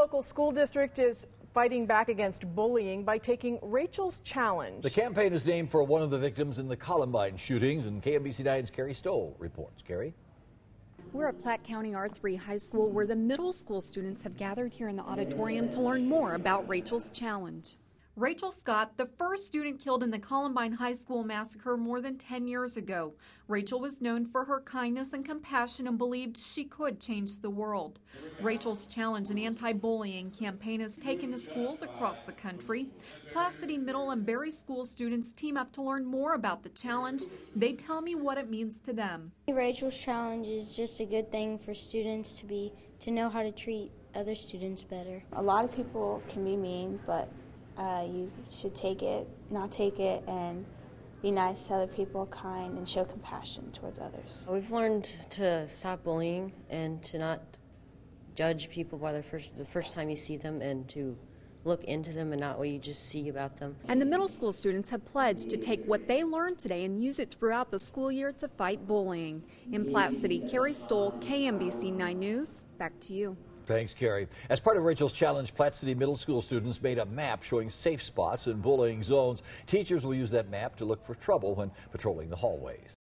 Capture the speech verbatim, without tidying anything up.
local school district is fighting back against bullying by taking Rachel's Challenge. The campaign is named for one of the victims in the Columbine shootings, and K M B C nine's Kerri Stowell reports. Kerri? We're at Platte County R three High School, where the middle school students have gathered here in the auditorium to learn more about Rachel's Challenge. Rachel Scott, the first student killed in the Columbine High School massacre more than ten years ago. Rachel was known for her kindness and compassion and believed she could change the world. Rachel's Challenge, an anti-bullying campaign, is taken to schools across the country. Platte City Middle and Berry School students team up to learn more about the challenge. They tell me what it means to them. Rachel's Challenge is just a good thing for students to be to know how to treat other students better. A lot of people can be mean, but Uh, you should take it, not take it, and be nice to other people, kind, and show compassion towards others. We've learned to stop bullying and to not judge people by their first, the first time you see them, and to look into them and not what you just see about them. And the middle school students have pledged to take what they learned today and use it throughout the school year to fight bullying. In Platte City, Kerri Stowell, K M B C nine News. Back to you. Thanks, Kerri. As part of Rachel's Challenge, Platte City middle school students made a map showing safe spots in bullying zones. Teachers will use that map to look for trouble when patrolling the hallways.